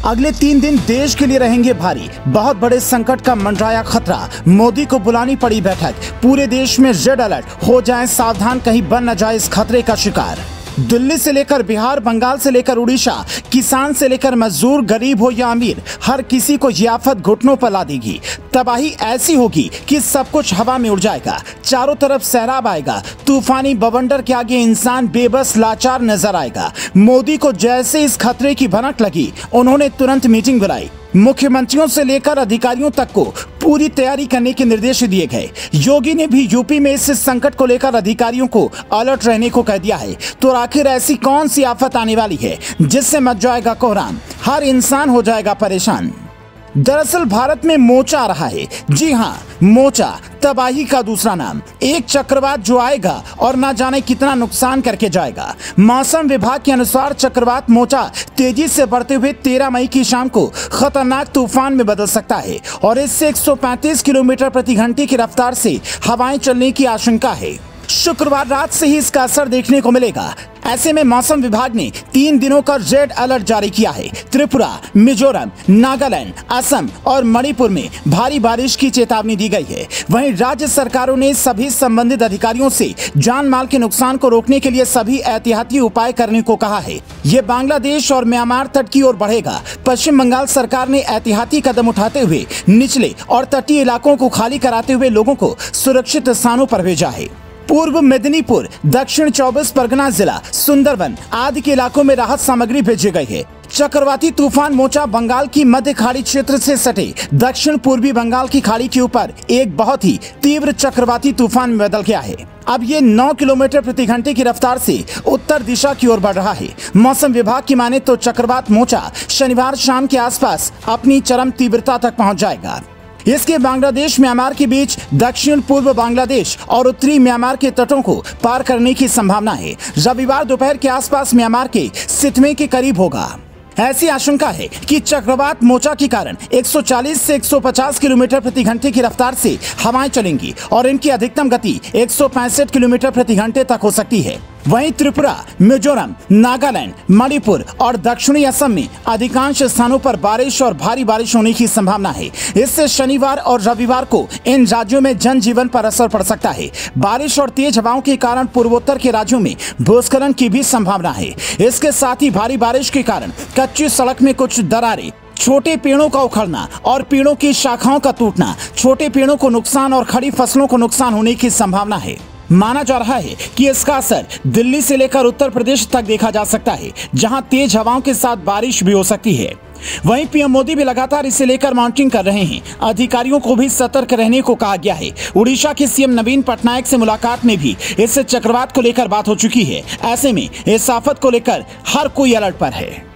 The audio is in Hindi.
अगले 3 दिन देश के लिए रहेंगे भारी। बहुत बड़े संकट का मंडराया खतरा, मोदी को बुलानी पड़ी बैठक। पूरे देश में रेड अलर्ट, हो जाएं सावधान, कहीं बन न जाए इस खतरे का शिकार। दिल्ली से लेकर बिहार, बंगाल से लेकर उड़ीसा, किसान से लेकर मजदूर, गरीब हो या अमीर, हर किसी को ये आफत घुटनों पर ला देगी। तबाही ऐसी होगी कि सब कुछ हवा में उड़ जाएगा, चारों तरफ सैलाब आएगा। तूफानी बवंडर के आगे इंसान बेबस लाचार नजर आएगा। मोदी को जैसे इस खतरे की भनक लगी, उन्होंने तुरंत मीटिंग बुलाई। मुख्यमंत्रियों से लेकर अधिकारियों तक को पूरी तैयारी करने के निर्देश दिए गए। योगी ने भी यूपी में इस संकट को लेकर अधिकारियों को अलर्ट रहने को कह दिया है। तो आखिर ऐसी कौन सी आफत आने वाली है जिससे मच जाएगा कोहराम, हर इंसान हो जाएगा परेशान। दरअसल भारत में मोचा आ रहा है। जी हाँ, मोचा, तबाही का दूसरा नाम। एक चक्रवात जो आएगा और ना जाने कितना नुकसान करके जाएगा। मौसम विभाग के अनुसार चक्रवात मोचा तेजी से बढ़ते हुए 13 मई की शाम को खतरनाक तूफान में बदल सकता है और इससे 135 किलोमीटर प्रति घंटे की रफ्तार से हवाएं चलने की आशंका है। शुक्रवार रात से ही इसका असर देखने को मिलेगा। ऐसे में मौसम विभाग ने 3 दिनों का रेड अलर्ट जारी किया है। त्रिपुरा, मिजोरम, नागालैंड, असम और मणिपुर में भारी बारिश की चेतावनी दी गई है। वहीं राज्य सरकारों ने सभी संबंधित अधिकारियों से जान माल के नुकसान को रोकने के लिए सभी एहतियाती उपाय करने को कहा है। ये बांग्लादेश और म्यांमार तट की ओर बढ़ेगा। पश्चिम बंगाल सरकार ने एहतियाती कदम उठाते हुए निचले और तटीय इलाकों को खाली कराते हुए लोगों को सुरक्षित स्थानों पर भेजा है। पूर्व मेदिनीपुर, दक्षिण 24 परगना जिला, सुंदरवन आदि के इलाकों में राहत सामग्री भेजी गई है। चक्रवाती तूफान मोचा बंगाल की मध्य खाड़ी क्षेत्र से सटे दक्षिण पूर्वी बंगाल की खाड़ी के ऊपर एक बहुत ही तीव्र चक्रवाती तूफान में बदल गया है। अब ये 9 किलोमीटर प्रति घंटे की रफ्तार से उत्तर दिशा की ओर बढ़ रहा है। मौसम विभाग की माने तो चक्रवात मोचा शनिवार शाम के आसपास अपनी चरम तीव्रता तक पहुंच जाएगा। इसके बांग्लादेश म्यांमार के बीच दक्षिण पूर्व बांग्लादेश और उत्तरी म्यांमार के तटों को पार करने की संभावना है। रविवार दोपहर के आसपास म्यांमार के सितवे के करीब होगा। ऐसी आशंका है कि चक्रवात मोचा के कारण 140 से 150 किलोमीटर प्रति घंटे की रफ्तार से हवाएं चलेंगी और इनकी अधिकतम गति 165 किलोमीटर प्रति घंटे तक हो सकती है। वहीं त्रिपुरा, मिजोरम, नागालैंड, मणिपुर और दक्षिणी असम में अधिकांश स्थानों पर बारिश और भारी बारिश होने की संभावना है। इससे शनिवार और रविवार को इन राज्यों में जनजीवन पर असर पड़ सकता है। बारिश और तेज हवाओं के कारण पूर्वोत्तर के राज्यों में भूस्खलन की भी संभावना है। इसके साथ ही भारी बारिश के कारण कच्ची सड़क में कुछ दरारें, छोटे पेड़ों का उखड़ना और पेड़ों की शाखाओं का टूटना, छोटे पेड़ों को नुकसान और खड़ी फसलों को नुकसान होने की संभावना है। माना जा रहा है कि इसका असर दिल्ली से लेकर उत्तर प्रदेश तक देखा जा सकता है, जहां तेज हवाओं के साथ बारिश भी हो सकती है। वहीं पीएम मोदी भी लगातार इसे लेकर मॉनिटरिंग कर रहे हैं। अधिकारियों को भी सतर्क रहने को कहा गया है। उड़ीसा के सीएम नवीन पटनायक से मुलाकात में भी इस चक्रवात को लेकर बात हो चुकी है। ऐसे में इस आफत को लेकर हर कोई अलर्ट पर है।